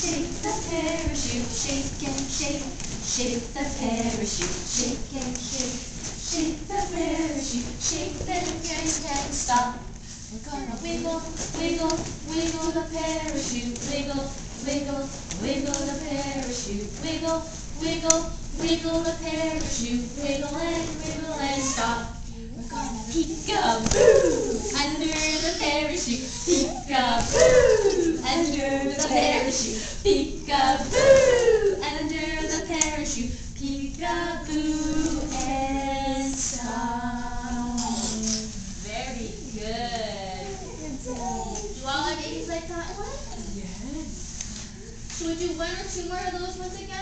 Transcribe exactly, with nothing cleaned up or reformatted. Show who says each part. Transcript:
Speaker 1: shake the parachute, shake and shake, shake the parachute, shake and shake, shake the parachute, shake then again and stop. We're gonna wiggle, wiggle, wiggle the parachute, wiggle, wiggle, wiggle the parachute, wiggle, wiggle, wiggle the parachute, wiggle and wiggle and stop. We're gonna peek-a-boo under the parachute, peek-a-boo under the parachute, peek-a-boo under the parachute, peek-a-boo and stop. Very good. Do all our babies like that one?
Speaker 2: Yes.
Speaker 1: Should we do one or two more of those ones again?